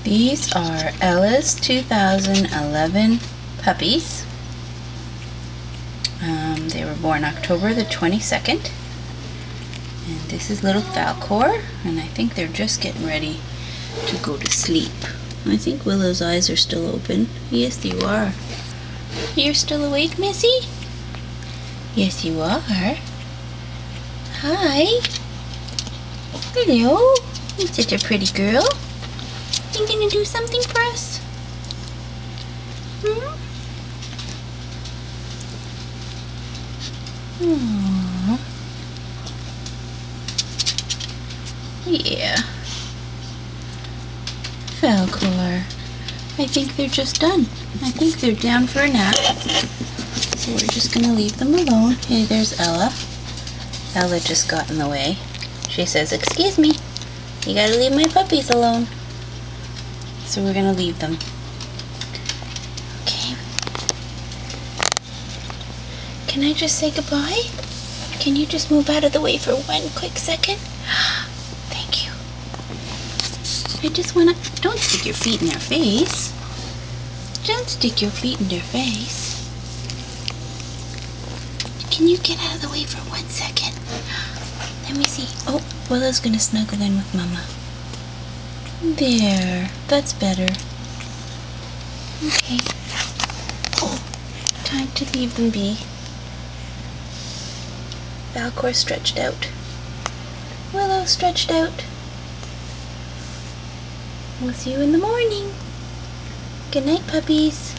These are Ella's 2011 puppies. They were born October the 22nd. And this is little Falkor, and I think they're just getting ready to go to sleep. I think Willow's eyes are still open. Yes, you are. You're still awake, Missy? Yes, you are. Hi. Hello. You're such a pretty girl. You gonna do something for us? Hmm? Aww. Yeah. Falkor. I think they're just done. I think they're down for a nap. So we're just gonna leave them alone. Hey, there's Ella. Ella just got in the way. She says, "Excuse me, you gotta leave my puppies alone." So we're gonna leave them. Okay. Can I just say goodbye? Can you just move out of the way for one quick second? Thank you. I just wanna, don't stick your feet in their face. Don't stick your feet in their face. Can you get out of the way for 1 second? Let me see. Oh, Willow's gonna snuggle in with Mama. There, that's better. Okay. Oh, time to leave them be. Falkor stretched out. Willow stretched out. We'll see you in the morning. Good night, puppies.